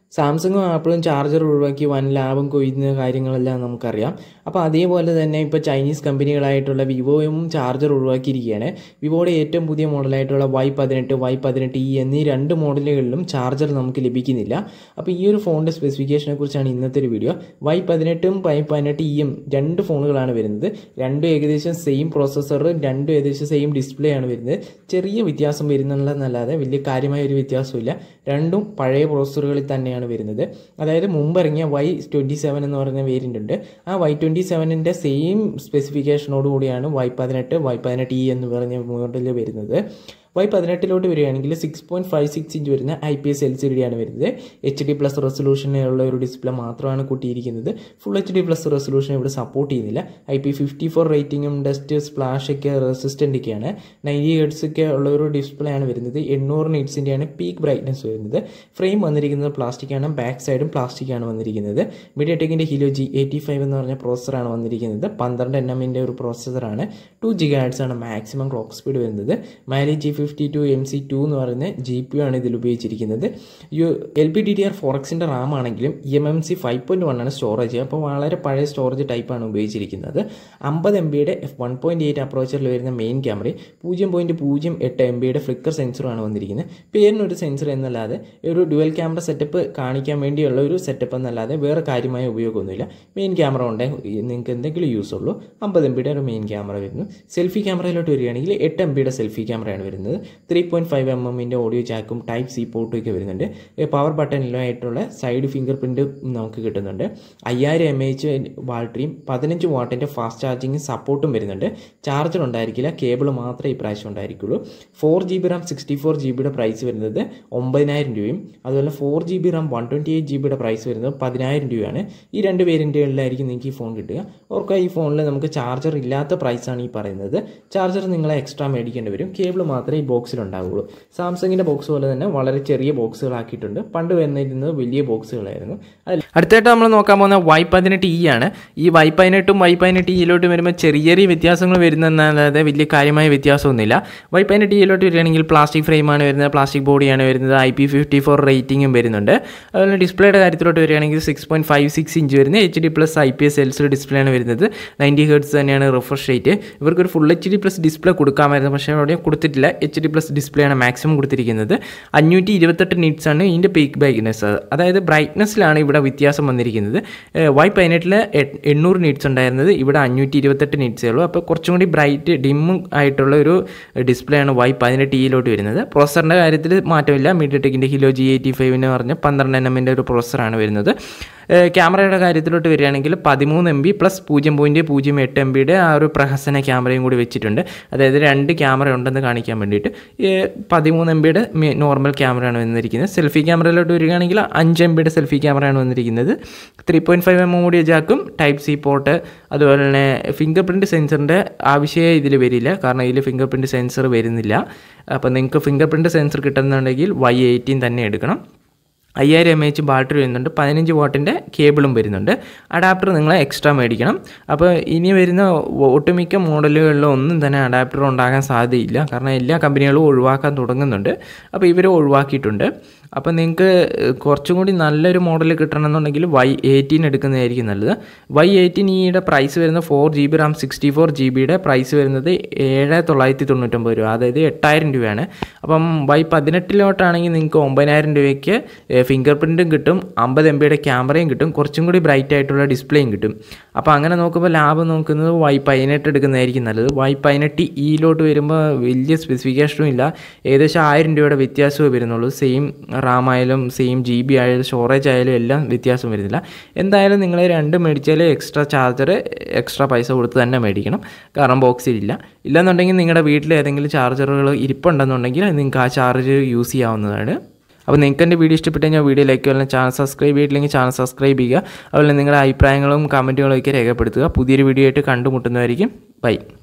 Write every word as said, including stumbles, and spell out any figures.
സാംസങ്ങും ആപ്പിളും ചാർജർ ഒഴിവാക്കി വൻ ലാഭം കൊയ്യുന്ന കാര്യങ്ങളെല്ലാം നമുക്കറിയാം. അപ്പോൾ അതേപോലെ തന്നെ ഇപ്പോൾ ചൈനീസ് കമ്പനികളായിട്ടുള്ള വിവോയും ചാർജർ ഒഴിവാക്കിയിരിക്കുകയാണ്. വിവോയുടെ ഏറ്റവും പുതിയ മോഡലായിട്ടുള്ള വൈ പതിനെട്ട് വൈ പതിനെട്ട് ഇ എന്നീ രണ്ട് മോഡലുകളിലും ചാർജർ നമുക്ക് ലഭിക്കുന്നില്ല. അപ്പോൾ ഈ ഒരു ഫോണിൻ്റെ സ്പെസിഫിക്കേഷനെ കുറിച്ചാണ് ഇന്നത്തെ ഒരു വീഡിയോ. വൈ പതിനെട്ടും വൈ പതിനെട്ട് ഇയും രണ്ട് ഫോണുകളാണ് വരുന്നത്. രണ്ടും ഏകദേശം സെയിം പ്രോസസ്സർ, രണ്ടും ഏകദേശം സെയിം ഡിസ്പ്ലേ ആണ് വരുന്നത്. ചെറിയ വ്യത്യാസം വരുന്നുള്ളതെന്നല്ലാതെ വലിയ കാര്യമായ ഒരു വ്യത്യാസമില്ല. രണ്ടും പഴയ പ്രോസസ്സറുകളിൽ തന്നെയാണ് വരുന്നത്. അതായത് മുമ്പ് ഇറങ്ങിയ വൈ ട്വൻറ്റി സെവൻ എന്ന് പറയുന്ന വേരിയൻ്റ് ഉണ്ട്. ആ വൈ ട്വൻറ്റി സെവനിൻ്റെ സെയിം സ്പെസിഫിക്കേഷനോട് കൂടിയാണ് വൈ പതിനെട്ട് വൈ പതിനെട്ട് ഇ എന്ന് പറഞ്ഞ മോഡലിൽ വരുന്നത്. വൈ പതിനെട്ടിലോട്ട് വരികയാണെങ്കിൽ six point five six inch വരുന്ന I P S L C D ആണ് വരുന്നത്. എച്ച് ഡി പ്ലസ് റെസൊല്യൂഷനുള്ള ഒരു ഡിസ്പ്ലേ മാത്രമാണ് കൂട്ടിയിരിക്കുന്നത്. Full H D plus resolution ഇവിടെ സപ്പോർട്ട് ചെയ്യുന്നില്ല. ഐ പി ഫിഫ്റ്റി ഫോർ റേറ്റിംഗും ഡസ്റ്റ് സ്പ്ലാഷ് ഒക്കെ റെസിസ്റ്റൻ്റ് ഒക്കെയാണ്. നയൻറ്റി ഹെർട്സ് ഒക്കെ ഉള്ള ഒരു ഡിസ്പ്ലേ ആണ് വരുന്നത്. എണ്ണൂറ് നിറ്റ്സിൻ്റെയാണ് പീക്ക് ബ്രൈറ്റ്നസ് വരുന്നത്. ഫ്രെയിം വന്നിരിക്കുന്നത് പ്ലാസ്റ്റിക് ആണ്, ബാക്ക് സൈഡും പ്ലാസ്റ്റിക് ആണ് വന്നിരിക്കുന്നത്. മീഡിയടെക്കിൻ്റെ ഹീലോ ജി എയ്റ്റി ഫൈവ് എന്ന് പറഞ്ഞ പ്രോസസ്സറാണ് വന്നിരിക്കുന്നത്. പന്ത്രണ്ട് എൻ എമ്മിൻ്റെ ഒരു പ്രോസസ്സറാണ്. ടു ജിഗാ ഹെർട്സ് ആണ് മാക്സിമം ക്ലോക്ക് സ്പീഡ് വരുന്നത്. Mali G fifty two M C two എന്ന് പറയുന്ന ജി പി യു ആണ് ഇതിൽ ഉപയോഗിച്ചിരിക്കുന്നത്. U L P D D R four എക്സിൻ്റെ റാം ആണെങ്കിലും M M C five point one ആണ് സ്റ്റോറേജ്. അപ്പോൾ വളരെ പഴയ സ്റ്റോറേജ് ടൈപ്പാണ് ഉപയോഗിച്ചിരിക്കുന്നത്. അമ്പത് എം ബിയുടെ എഫ് വൺ പോയിൻറ്റ് എയ്റ്റ് അപ്രോച്ചറിൽ വരുന്ന മെയിൻ ക്യാമറയും പൂജ്യം പോയിൻറ്റ് പൂജ്യം എട്ട് എം ബിയുടെ ഫ്ലിക്കർ സെൻസറുമാണ് വന്നിരിക്കുന്നത്. പേരിനൊരു സെൻസർ എന്നല്ലാതെ ഒരു ഡുവൽ ക്യാമറ സെറ്റപ്പ് കാണിക്കാൻ വേണ്ടിയുള്ള ഒരു സെറ്റപ്പ് എന്നല്ലാതെ വേറെ കാര്യമായ ഉപയോഗമൊന്നുമില്ല. മെയിൻ ക്യാമറ ഉണ്ടെങ്കിൽ നിങ്ങൾക്ക് എന്തെങ്കിലും യൂസ് ഉള്ളൂ. അമ്പത് എം ബിയുടെ ഒരു മെയിൻ ക്യാമറ വരുന്നു. സെൽഫി ക്യാമറയിലോട്ട് വരികയാണെങ്കിൽ എട്ട് എം ബിയുടെ സെൽഫി ക്യാമറയാണ് വരുന്നത്. ത്രീ പോയിൻറ്റ് ഫൈവ് എം എമ്മിൻ്റെ ഓഡിയോ ജാക്കും ടൈപ്പ് സി പോർട്ടും ഒക്കെ വരുന്നുണ്ട്. പവർ ബട്ടണിലായിട്ടുള്ള സൈഡ് ഫിംഗർ പ്രിൻറ്റ് നമുക്ക് കിട്ടുന്നുണ്ട്. അയ്യായിരം എം എച്ച് ബാറ്ററിയും പതിനഞ്ച് വാട്ടിൻ്റെ ഫാസ്റ്റ് ചാർജിങ് സപ്പോർട്ടും വരുന്നുണ്ട്. ചാർജർ ഉണ്ടായിരിക്കില്ല, കേബിൾ മാത്രമേ ഈ പ്രാവശ്യം ഉണ്ടായിരിക്കുള്ളൂ. Four G B RAM sixty four G ബിയുടെ പ്രൈസ് വരുന്നത് ഒമ്പതിനായിരം രൂപയും അതുപോലെ four G B RAM one twenty eight G ബിയുടെ പ്രൈസ് വരുന്നത് പതിനായിരം രൂപയാണ്. ഈ രണ്ട് വേരിയൻറ്റുകളിലായിരിക്കും നിങ്ങൾക്ക് ഈ ഫോൺ കിട്ടുക. ഓർക്കുക, ഈ ഫോണിൽ നമുക്ക് ചാർജർ ഇല്ലാത്ത പ്രൈസാണ് ഈ പറയുന്നത്. ചാർജർ നിങ്ങൾ എക്സ്ട്രാ മേടിക്കേണ്ടി വരും. കേബിൾ മാത്രമേ ഈ ബോക്സിൽ ഉണ്ടാവുള്ളൂ. സാംസങ്ങിൻ്റെ ബോക്സ് പോലെ തന്നെ വളരെ ചെറിയ ബോക്സുകളാക്കിയിട്ടുണ്ട്. പണ്ട് വന്നിരുന്നത് വലിയ ബോക്സുകളായിരുന്നു. അടുത്തായിട്ട് നമ്മൾ നോക്കാൻ പോകുന്ന വൈ പതിനെട്ട് ഇ ആണ്. ഈ വൈ പതിനെട്ടും വൈ പതിനെട്ട് ഇയിലോട്ട് വരുമ്പോൾ ചെറിയ ചെറിയ വ്യത്യാസങ്ങൾ വരുന്നതല്ലാതെ വലിയ കാര്യമായ വ്യത്യാസമൊന്നുമില്ല. വൈ പതിനെട്ട് ഇയിലോട്ട് വരികയാണെങ്കിൽ പ്ലാസ്റ്റിക് ഫ്രെയിമാണ് വരുന്നത്, പ്ലാസ്റ്റിക് ബോഡിയാണ് വരുന്നത്. ഐ പി ഫിഫ്റ്റി ഫോർ റേറ്റിംഗും വരുന്നുണ്ട്. അതുപോലെ ഡിസ്പ്ലേയുടെ കാര്യത്തിലോട്ട് വരികയാണെങ്കിൽ six point five six inch വരുന്ന H D plus I P S L C display ആണ് വരുന്നത്. നയൻറ്റി ഹെർട്സ് തന്നെയാണ് റിഫ്രഷ് റേറ്റ്. ഇവർക്കൊരു full H D plus display കൊടുക്കാമായിരുന്നു, പക്ഷേ അവിടെ കൊടുത്തിട്ടില്ല. എച്ച് ഡി പ്ലസ് ഡിസ്പ്ലേ ആണ് മാക്സിമം കൊടുത്തിരിക്കുന്നത്. അഞ്ഞൂറ്റി ഇരുപത്തെട്ട് നിറ്റ്സ് ആണ് ഇതിൻ്റെ പീക്ക് ബ്രൈറ്റ്നസ്. അതായത് ബ്രൈറ്റ്നസ്സിലാണ് ഇവിടെ വ്യത്യാസം വന്നിരിക്കുന്നത്. വൈ പതിനെട്ടിൽ എണ്ണൂറ് നിറ്റ്സ് ഉണ്ടായിരുന്നത്, ഇവിടെ അഞ്ഞൂറ്റി ഇരുപത്തെട്ട് നിറ്റ്സേ ഉള്ളൂ. അപ്പോൾ കുറച്ചും കൂടി ബ്രൈറ്റ് ഡിം ആയിട്ടുള്ള ഒരു ഡിസ്പ്ലേ ആണ് വൈ പതിനെട്ട് ഇയിലോട്ട് വരുന്നത്. പ്രോസറിൻ്റെ കാര്യത്തിൽ മാറ്റമില്ല. മീഡിയടെക്കിൻ്റെ ഹീലോ ജി എയ്റ്റി ഫൈവ് എന്ന് പറഞ്ഞ പന്ത്രണ്ട് എൻ എമ്മിൻ്റെ ഒരു പ്രോസറാണ് വരുന്നത്. ക്യാമറയുടെ കാര്യത്തിലോട്ട് വരികയാണെങ്കിൽ പതിമൂന്ന് എം ബി പ്ലസ് പൂജ്യം പോയിൻറ്റ് പൂജ്യം എട്ട് എം ബിയുടെ ആ ഒരു പ്രഹസന ക്യാമറയും കൂടി വെച്ചിട്ടുണ്ട്. അതായത് രണ്ട് ക്യാമറ ഉണ്ടെന്ന് കാണിക്കാൻ വേണ്ടിയിട്ട് പതിമൂന്ന് എം ബിയുടെ നോർമൽ ക്യാമറയാണ് വന്നിരിക്കുന്നത്. സെൽഫി ക്യാമറയിലോട്ട് വരികയാണെങ്കിൽ അഞ്ച് എം ബിയുടെ സെൽഫി ക്യാമറയാണ് വന്നിരിക്കുന്നത്. Three point five M M audio ജാക്കും ടൈപ്പ് സി പോർട്ട്, അതുപോലെ തന്നെ ഫിംഗർ പ്രിൻറ്റ് സെൻസറിൻ്റെ ആവശ്യമേ ഇതിൽ വരില്ല. കാരണം ഇതിൽ ഫിംഗർ പ്രിൻറ്റ് സെൻസർ വരുന്നില്ല. അപ്പോൾ നിങ്ങൾക്ക് ഫിംഗർ പ്രിൻറ്റ് സെൻസർ കിട്ടുന്നുണ്ടെങ്കിൽ വൈ എയ്റ്റീൻ തന്നെ എടുക്കണം. അയ്യായിരം എം എച്ച് ബാറ്ററി വരുന്നുണ്ട്. പതിനഞ്ച് വാട്ടിൻ്റെ കേബിളും വരുന്നുണ്ട്. അഡാപ്റ്റർ നിങ്ങൾ എക്സ്ട്രാ മേടിക്കണം. അപ്പോൾ ഇനി വരുന്ന ഒട്ടുമിക്ക മോഡലുകളിലും ഒന്നും തന്നെ അഡാപ്റ്റർ ഉണ്ടാകാൻ സാധ്യതയില്ല. കാരണം എല്ലാ കമ്പനികളും ഒഴിവാക്കാൻ തുടങ്ങുന്നുണ്ട്. അപ്പോൾ ഇവർ ഒഴിവാക്കിയിട്ടുണ്ട്. അപ്പോൾ നിങ്ങൾക്ക് കുറച്ചും കൂടി നല്ലൊരു മോഡൽ കിട്ടണമെന്നുണ്ടെങ്കിൽ വൈ എയ്റ്റീൻ എടുക്കുന്നതായിരിക്കും നല്ലത്. വൈ എയ്റ്റീൻ ഈയുടെ പ്രൈസ് വരുന്നത് four G B RAM sixty four G ബിയുടെ പ്രൈസ് വരുന്നത് ഏഴ് തൊള്ളായിരത്തി തൊണ്ണൂറ്റൊമ്പത് രൂപ, അതായത് എട്ടായിരം രൂപയാണ്. അപ്പം വൈ പതിനെട്ടിലോട്ടാണെങ്കിൽ നിങ്ങൾക്ക് ഒമ്പതിനായിരം രൂപയ്ക്ക് ഫിംഗർ പ്രിൻറ്റും കിട്ടും, അമ്പത് എം ബിയുടെ ക്യാമറയും കിട്ടും, കുറച്ചും കൂടി ബ്രൈറ്റ് ആയിട്ടുള്ള ഡിസ്പ്ലേയും കിട്ടും. അപ്പോൾ അങ്ങനെ നോക്കുമ്പോൾ ലാഭം നോക്കുന്നത് വൈ പതിനെട്ട് എടുക്കുന്നതായിരിക്കും നല്ലത്. വൈ പതിനെട്ട് ഇയിലോട്ട് വരുമ്പോൾ വലിയ സ്പെസിഫിക്കേഷനും ഇല്ല. ഏകദേശം ആയിരം രൂപയുടെ വ്യത്യാസമേ വരുന്നുള്ളൂ. സെയിം റാം ആയാലും സെയിം ജി ബി ആയാലും സ്റ്റോറേജ് ആയാലും എല്ലാം വ്യത്യാസം വരുന്നില്ല. എന്തായാലും നിങ്ങൾ രണ്ട് മേടിച്ചാൽ എക്സ്ട്രാ ചാർജർ എക്സ്ട്രാ പൈസ കൊടുത്ത് തന്നെ മേടിക്കണം. കാരണം ബോക്സിലില്ല. ഇല്ലെന്നുണ്ടെങ്കിൽ നിങ്ങളുടെ വീട്ടിൽ ഏതെങ്കിലും ചാർജറുകൾ ഇരിപ്പുണ്ടെന്നുണ്ടെങ്കിൽ നിങ്ങൾക്ക് ആ ചാർജർ യൂസ് ചെയ്യാവുന്നതാണ്. അപ്പോൾ നിങ്ങൾക്ക് എൻ്റെ വീഡിയോ ഇഷ്ടപ്പെട്ട് കഴിഞ്ഞാൽ വീഡിയോ ലൈക്ക് ചെയ്യുക, ചാനൽ സബ്സ്ക്രൈബ് ചെയ്തില്ലെങ്കിൽ ചാനൽ സബ്സ്ക്രൈബ് ചെയ്യുക. അതുപോലെ നിങ്ങളുടെ അഭിപ്രായങ്ങളും കമൻറ്റുകളും ഒക്കെ രേഖപ്പെടുത്തുക. പുതിയൊരു വീഡിയോ ആയിട്ട് കണ്ടുമുട്ടുന്നതായിരിക്കും. ബൈ.